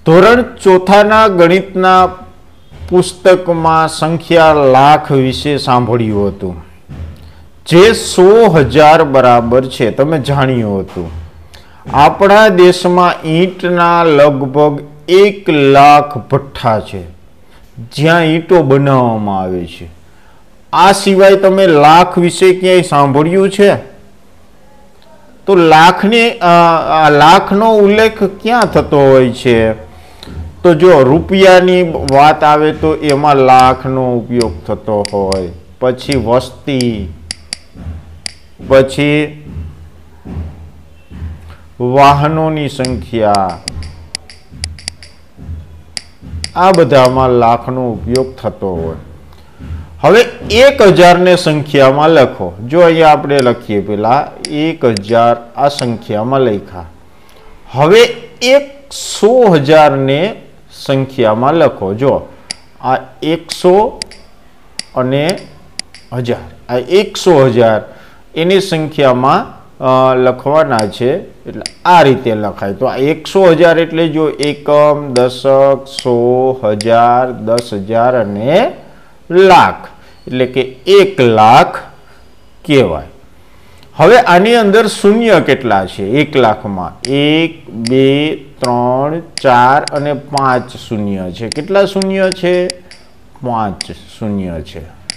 ધોરણ ચોથાના ગણિતના પુસ્તકમાં સંખ્યા લાખ વિશે સાંભળ્યું હતું, જે 100,000 બરાબર છે. તમે જાણ્યું હતું. આપણા દેશમાં ઈંટના લગભગ 1 લાખ ભઠ્ઠા છે જ્યાં ઈંટો બનાવવામાં આવે છે. આ સિવાય તમે લાખ વિશે ક્યાંય સાંભળ્યું છે? તો લાખનો ઉલ્લેખ ક્યાં થતો હોય છે? તો જો રૂપિયાની વાત આવે તો એમાં લાખનો ઉપયોગ થતો હોય, પછી વસ્તી, પછી વાહનોની સંખ્યા, આ બધામાં લાખનો ઉપયોગ થતો હોય. હવે 1000 ને સંખ્યામાં લખો. જો અહીંયા આપણે લખીએ પેલા 1000 આ સંખ્યામાં લખ્યા. હવે 100,000 ને સંખ્યામાં લખો. જો આ 100 અને 1000, આ 100,000 એની સંખ્યામાં લખવાના છે. એટલે આ રીતે લખાય. તો આ 100,000 એટલે જો એકમ, દશક, 100,000, 10,000 અને લાખ, એટલે કે 1 લાખ કહેવાય. હવે આની અંદર શૂન્ય કેટલા છે? 1 લાખમાં 1, 2, 3, 4 અને 5 શૂન્ય છે. કેટલા શૂન્ય છે? 5 શૂન્ય છે.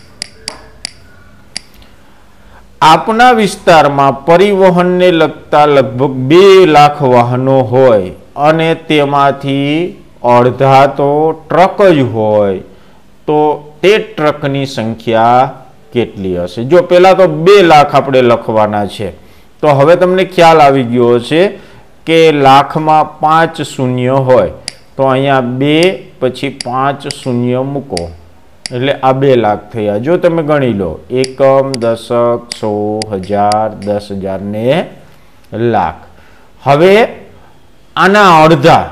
આપના વિસ્તારમાં પરિવહનને લગતા લગભગ 2 લાખ વાહનો હોય અને તેમાંથી અડધા તો ટ્રક જ હોય, તો તે ટ્રકની સંખ્યા કેટલી હશે? જો પહેલા તો 2 લાખ આપણે લખવાના છે. તો હવે તમને ખ્યાલ આવી ગયો છે કે લાખમાં 5 શૂન્ય હોય, તો અહીંયા 2 પછી 5 શૂન્ય મૂકો એટલે આ 2 લાખ થયા. જો તમે ગણી લો, એકમ, દશક, 100,000, 10,000 ને લાખ. હવે આના અડધા,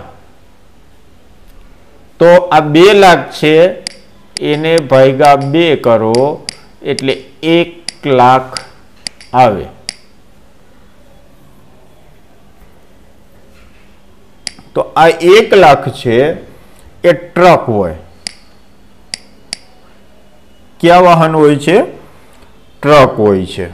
તો આ 2 લાખ છે એને ભાગ્યા 2 કરો એટલે 1 લાખ આવે. તો આ 1 લાખ છે એ ટ્રક હોય. કયા વાહન હોય છે? ટ્રક હોય છે.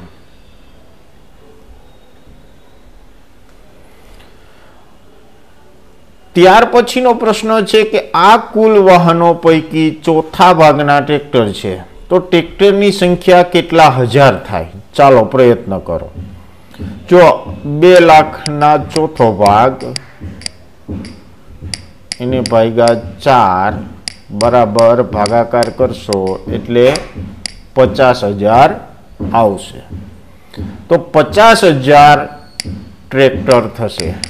ત્યાર પછીનો પ્રશ્ન છે કે આ કુલ વાહનો પૈકી ચોથા ભાગના ટ્રેક્ટર છે, તો ટ્રેક્ટરની સંખ્યા કેટલા હજાર થાય? ચાલો પ્રયત્ન કરો. જો 2 લાખના ચોથો ભાગ એને ભાગ્યા 4 બરાબર ભાગાકાર કરશો એટલે 50,000 આવશે. તો 50,000 ટ્રેક્ટર થશે.